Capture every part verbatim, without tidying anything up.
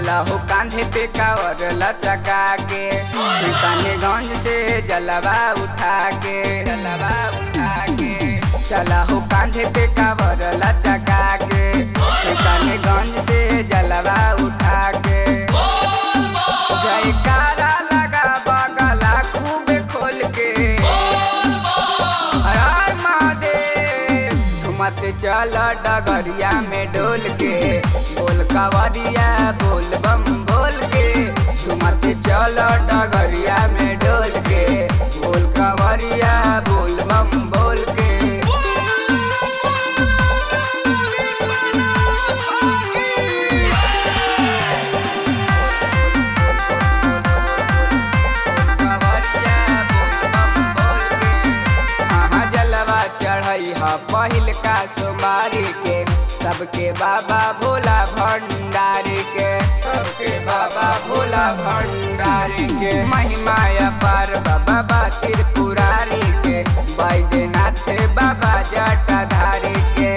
चला हो कांधे पे कावर लचका के, सुल्तानगंज से जलवा उठा के, जलवा उठा के। चला हो कांधे पे कावर लचका के, सुल्तानगंज से जलवा उठा के। जयकारा लगा बगला खूब खोल के, हर महादेव झुमत चल डगरिया में डोल के, बोल कावरिया बोल बम बोल के। झुमत चल डगरिया में डोल के, बोल कावरिया बोल बम बोल के। पहिल का सोमवारी के सबके बाबा भोला भंडारी के, सबके बाबा भोला भंडारी के। महिमा अपार बाबा त्रिपुरारी के, बैद्यनाथ बाबा जटाधारी के।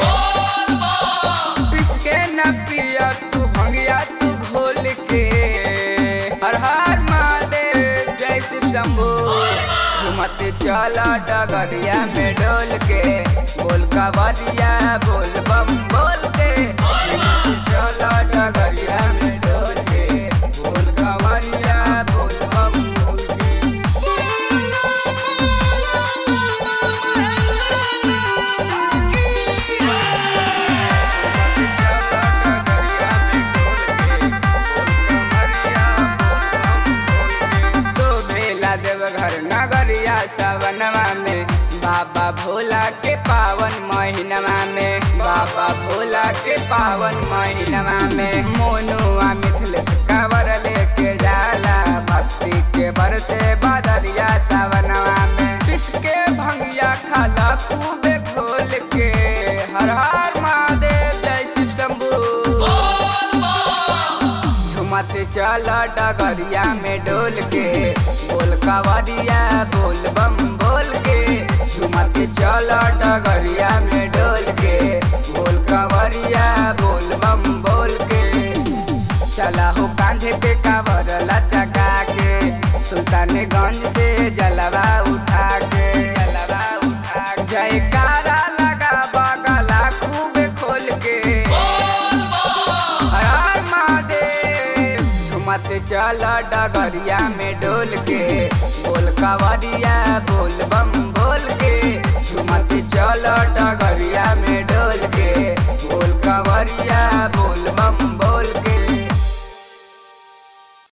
पिसके न पिया तू भंगिया तू घोल के, हर हर महादेव जय शिव शंभू। झुमत चला डगरिया में डोल के, बोल कावरिया बोल बम बोल के। झुमत चला डगरिया में डोल के, बोल कावरिया बोल बम बोल के। तो भेला देवघर नगरिया सवनवा में, बाबा भोला के पावन महीनवा में, बाबा भोला के पावन महीनवा में। मोनुआ मिथिलेश कांवर लेके जाला, भक्ति के बरसे बदरिया सवनवा में। पिसके भंगिया खाला खूब खोल के, हर हर महादेव जय शिव शंभू। झुमत चला डगरिया में डोल के, बोल कावरिया बोल बम बोल के। झुमत चला डगरिया में डोल के, बोल कावरिया बोल बम बोल के। चला हो कांधे पे कावर लचका के, सुल्तानगंज से जलवा उठा के, जलवा उठा के। जयकारा लगा बगला खूब खोल के, हर महादेव झुमत चला डगरिया में डोल के, बोल कावरिया बोल बम बोल के। झुमत चला डगरिया